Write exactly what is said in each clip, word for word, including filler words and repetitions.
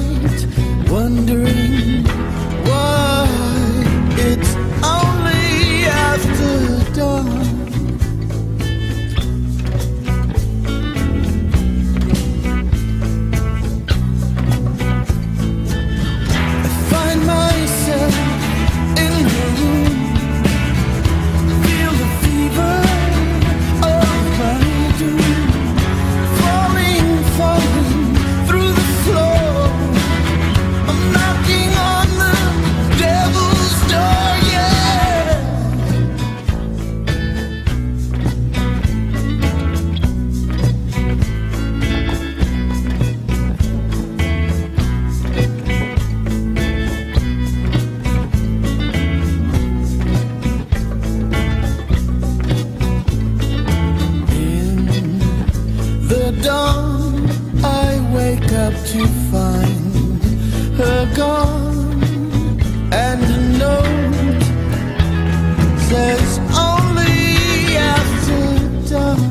night, wondering why it's only after dawn. I find myself in her room, feel the fever of my doom, falling, falling through the floor. I'm knocking on the devil's door, yeah. In the dawn, I wake up to find her gone, and a note says only after dark.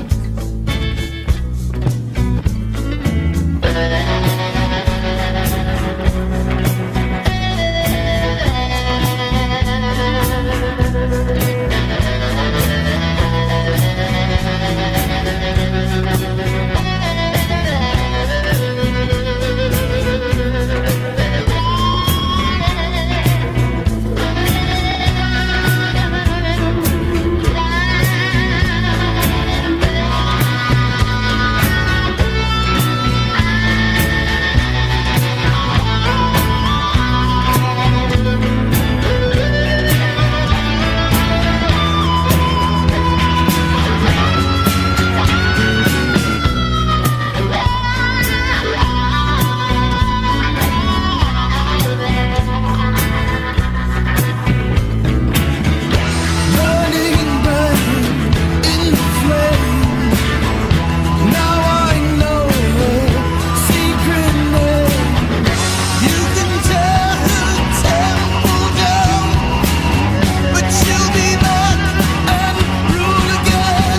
Burning, burning in the flame. Now I know her secret name. You can tear her temple down, but she'll be back and rule again,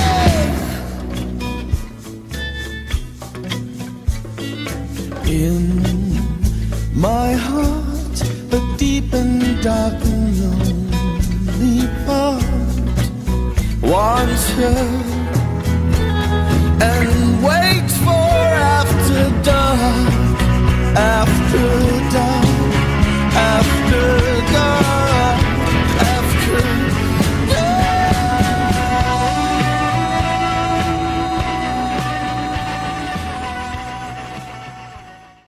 yeah. In my heart, a deep and dark and lonely part wants her and waits for after dark, after